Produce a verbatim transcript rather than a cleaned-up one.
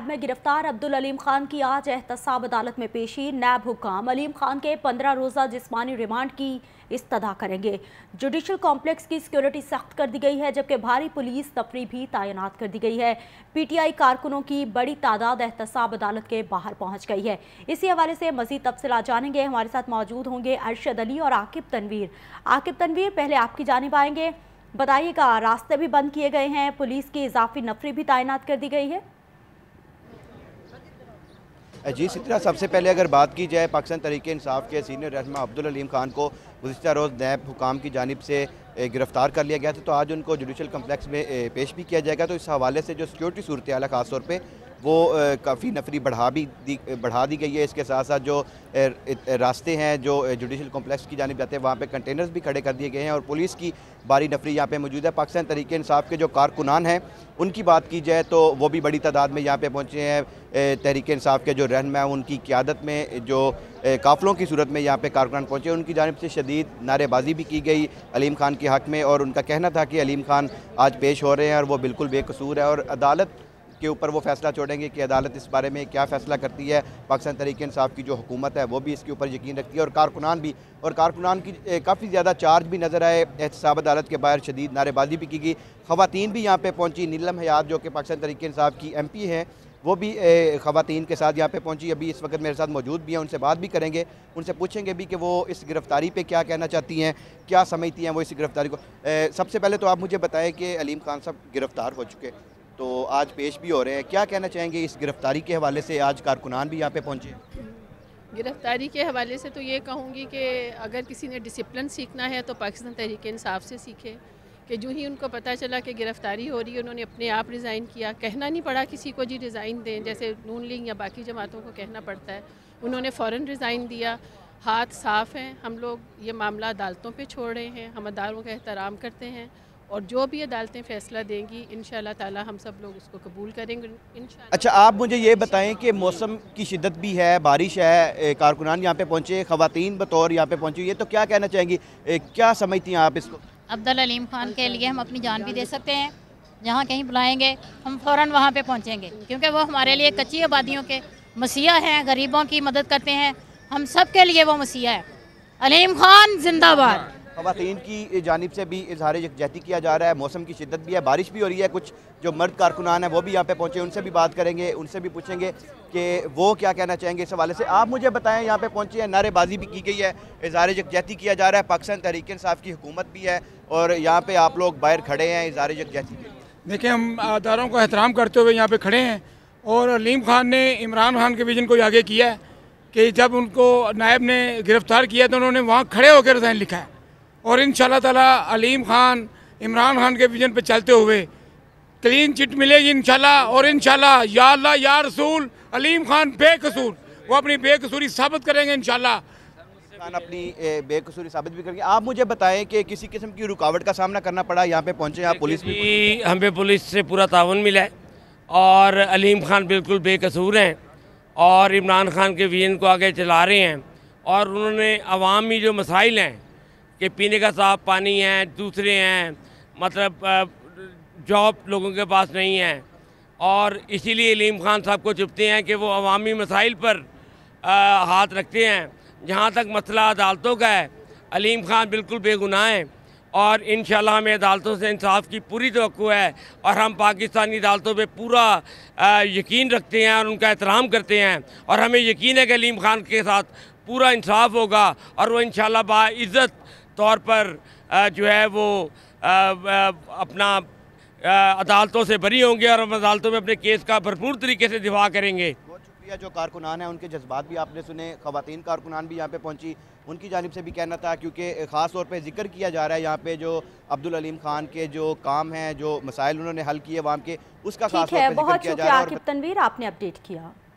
नैब में गिरफ्तार अब्दुल अलीम खान की आज एहतसाब अदालत में पेशी। नैब हुक्काम अलीम खान के पंद्रह रोज़ा जिस्मानी रिमांड की इस्तदा करेंगे। जुडिशल कॉम्प्लेक्स की सिक्योरिटी सख्त कर दी गई है, जबकि भारी पुलिस तफरी भी तैनात कर दी गई है। पीटीआई कारकुनों की बड़ी तादाद एहतसाब अदालत के बाहर पहुंच गई है। इसी हवाले से मजीद तफसीलात जानेंगे। हमारे साथ मौजूद होंगे अरशद अली और आकिब तनवीर। आकिब तनवीर, पहले आपकी जानिब आएंगे, बताइएगा, रास्ते भी बंद किए गए हैं, पुलिस की इजाफी नफरी भी तैनात कर दी गई है। जी सितरा, सबसे पहले अगर बात की जाए पाकिस्तान तहरीक इंसाफ के सीनियर रहनुमा अब्दुल अलीम खान को गुज़िश्ता रोज़ नैब हुकाम की जानिब से गिरफ़्तार कर लिया गया था, तो आज उनको जुडिशल कम्प्लेक्स में पेश भी किया जाएगा। तो इस हवाले से जो सिक्योरिटी सूरत हाल है ख़ास तौर पे वो काफ़ी नफरी बढ़ा भी दी बढ़ा दी गई है। इसके साथ साथ जो रास्ते हैं जो जुडिशल कॉम्प्लेक्स की जानिब जाते हैं वहाँ पे कंटेनर्स भी खड़े कर दिए गए हैं और पुलिस की भारी नफरी यहाँ पे मौजूद है। पाकिस्तान तहरीक इंसाफ के जो कारकुनान हैं उनकी बात की जाए तो वो भी बड़ी तादाद में यहाँ पे पहुँचे हैं। तहरीक इंसाफ के जो रहनुमा हैं उनकी क़ियादत में जो काफ़िलों की सूरत में यहाँ पे कारकुनान पहुँचे, उनकी जानिब से शदीद नारेबाजी भी की गई अलीम खान के हक़ में, और उनका कहना था कि अलीम खान आज पेश हो रहे हैं और वो बिल्कुल बेकसूर है और अदालत के ऊपर वो फैसला छोड़ेंगे कि अदालत इस बारे में क्या फ़ैसला करती है। पाकिस्तान तहरीक इंसाफ की जो हुकूमत है वो भी इसके ऊपर यकीन रखती है और कारकुनान भी, और कारकुनान की काफ़ी ज़्यादा चार्ज भी नज़र आए। एहतसाब अदालत के बाहर शदीद नारेबाजी भी की गई। ख़वातीन भी यहाँ पे पहुँची। नीलम हयात जो कि पाकिस्तान तहरीक इंसाफ की एम पी हैं वो भी ख़वातीन के साथ यहाँ पे पहुँची। अभी इस वक्त मेरे साथ मौजूद भी हैं, उनसे बात भी करेंगे, उनसे पूछेंगे भी कि वो इस गिरफ़्तारी पे क्या कहना चाहती हैं, क्या समझती हैं वो इस गिरफ़्तारी को। ए, सबसे पहले तो आप मुझे बताएं कि अलीम खान साहब गिरफ़्तार हो चुके, तो आज पेश भी हो रहे हैं, क्या कहना चाहेंगे इस गिरफ़्तारी के हवाले से? आज कारकुनान भी यहाँ पे पहुँचे। गिरफ़्तारी के हवाले से तो ये कहूँगी कि अगर किसी ने डिसिप्लिन सीखना है तो पाकिस्तान तहरीक इंसाफ से सीखे कि जो ही उनको पता चला कि गिरफ़्तारी हो रही है उन्होंने अपने आप रिज़ाइन किया। कहना नहीं पड़ा किसी को जी रिज़ाइन दें, जैसे नून लीग या बाकी जमातों को कहना पड़ता है। उन्होंने फ़ौरन रिज़ाइन दिया। हाथ साफ़ हैं, हम लोग ये मामला अदालतों पे छोड़ रहे हैं, हम अदालतों का एहतराम करते हैं और जो भी अदालतें फ़ैसला देंगी इंशाअल्लाह ताला हम सब लोग उसको कबूल करेंगे इंशाअल्लाह। अच्छा, आप मुझे ये बताएं कि मौसम की शिद्दत भी है, बारिश है, कारकुनान यहाँ पे पहुँचे, ख़वातीन बतौर यहाँ पे पहुँची, ये तो क्या कहना चाहेंगी, क्या समझती हैं आप इसको? अब्दुल अलीम खान के लिए हम अपनी जान भी दे सकते हैं, जहाँ कहीं बुलाएंगे हम फ़ौरन वहाँ पे पहुँचेंगे, क्योंकि वो हमारे लिए कच्ची आबादियों के मसीहा हैं, गरीबों की मदद करते हैं, हम सब के लिए वो मसीहा है। अलीम खान जिंदाबाद। ख़वातीन की जानिब से भी इजहार यकजहती किया जा रहा है। मौसम की शिद्दत भी है, बारिश भी हो रही है। कुछ जो मर्द कारकुनान हैं वो भी यहाँ पे पहुँचे, उनसे भी बात करेंगे, उनसे भी पूछेंगे कि वो क्या कहना चाहेंगे इस हवाले से। आप मुझे बताएं, यहाँ पे पहुँचे हैं, नारेबाजी भी की गई है, इजहार यकजहती किया जा रहा है, पाकिस्तान तहरीक इंसाफ की हुकूमत भी है और यहाँ पे आप लोग बाहर खड़े हैं इजहार यकजहती के लिए। देखिए, हम अदारों को एहतराम करते हुए यहाँ पे खड़े हैं और अलीम खान ने इमरान खान के विजन को आगे किया है कि जब उनको नायब ने गिरफ्तार किया तो उन्होंने वहाँ खड़े होकर रिज़ाइन लिखा है और इंशाअल्लाह ताला अलीम खान इमरान खान के विजन पे चलते हुए क्लीन चिट मिलेगी इंशाअल्लाह। और इंशाअल्लाह या अल्लाह या रसूल अलीम खान बेकसूर, वो अपनी बेकसूरी साबित करेंगे इंशाअल्लाह। खान अपनी बेकसूरी साबित भी करेंगे। आप मुझे बताएं कि किसी किस्म की रुकावट का सामना करना पड़ा, यहाँ पे पहुँचे आप पुलिस भी? हमें पुलिस से पूरा ताउन मिला है और अलीम खान बिल्कुल बेकसूर हैं और इमरान खान के विजन को आगे चला रहे हैं और उन्होंने अवामी जो मसाइल हैं कि पीने का साफ पानी है, दूसरे हैं मतलब जॉब लोगों के पास नहीं है, और इसीलिए अलीम खान साहब को चुपते हैं कि वो अवामी मसाइल पर आ, हाथ रखते हैं। जहाँ तक मसला अदालतों का है, अलीम खान बिल्कुल बेगुनाह हैं और इंशाअल्लाह हमें अदालतों से इंसाफ की पूरी तवक्को है और हम पाकिस्तानी अदालतों पे पूरा आ, यकीन रखते हैं और उनका एहतराम करते हैं और हमें यकीन है कि अलीम खान के साथ पूरा इंसाफ होगा और वो इंशाअल्लाह बाइज़्ज़त तौर पर जो है वो अपना अदालतों से बरी होंगे और हम अदालतों में अपने केस का भरपूर तरीके से दिफा करेंगे। बहुत शुक्रिया। जो कारकुनान हैं उनके जज्बात भी आपने सुने, ख़वातीन कारकुनान भी यहाँ पे पहुँची, उनकी जानिब से भी कहना था, क्योंकि ख़ास तौर पे जिक्र किया जा रहा है यहाँ पे जो अब्दुल अलीम खान के जो काम हैं, जो मसाइल उन्होंने हल किए वहाँ के, उसका खास तौर पे जिक्र किया जा रहा है। बहुत शुक्रिया तनवीर, आपने अपडेट किया।